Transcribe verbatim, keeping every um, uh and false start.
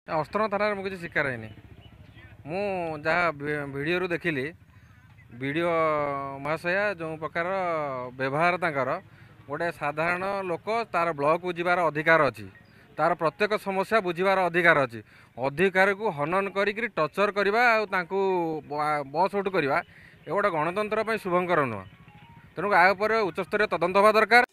ଅସ୍ତ୍ରଙ୍ଗ ଥାନାରେ ମୁଁ କିଛି ଶିକାର ହେଇନି। ମୁଁ ଯାହା ଭିଡ଼ିଓରୁ ଦେଖିଲି, ଭିଡ଼ିଓ ମହାଶୟା ଯେଉଁ ପ୍ରକାର ବ୍ୟବହାର ତାଙ୍କର, ଗୋଟେ ସାଧାରଣ ଲୋକ ତାର ବ୍ଲକକୁ ଯିବାର ଅଧିକାର ଅଛି, ତାର ପ୍ରତ୍ୟେକ ସମସ୍ୟା ବୁଝିବାର ଅଧିକାର ଅଛି। ଅଧିକାରକୁ ହନନ କରିକି ଟର୍ଚର କରିବା ଆଉ ତାଙ୍କୁ ବସ୍ ଆଉଟ୍ କରିବା, ଏ ଗୋଟେ ଗଣତନ୍ତ୍ର ପାଇଁ ଶୁଭଙ୍କର ନୁହଁ। ତେଣୁ ଆ ଉପରେ ଉଚ୍ଚସ୍ତରୀୟ ତଦନ୍ତ ହେବା ଦରକାର।